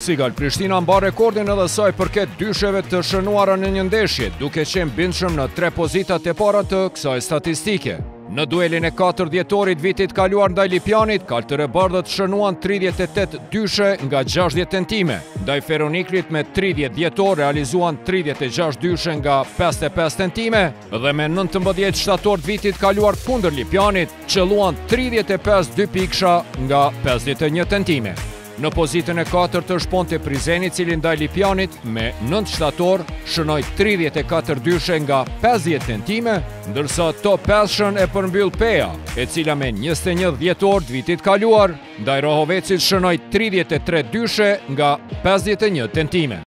Sigal Prishtina mban rekordin edhe saj përket dysheve të shënuara në një ndeshje, duke qenë bindshëm në 3 pozitat e para të kësaj statistike. Në duelin e 4 dhjetorit vitit kaluar ndaj Lipjanit, kaltërebardhët shënuan 38 dyshe nga 60 tentime. Ndaj Feroniklit me 30 dhjetor realizuan 36 dyshe nga 55 tentime dhe me 19 shtator vitit kaluar kundër Lipjanit, qelluan 35 dy piksha nga 51 tentime. Në pozitën e 4 të shponte Prizeni, cili ndaj Lipjanit me 9 shtator shënoi 34 dyshe nga 50 tentime, ndërsa top 5-shën e përmbyll Peja, e cila me 21 dhjetor të vitit kaluar, ndaj Rohovecit shënoi 33 dyshe nga 51 tentime.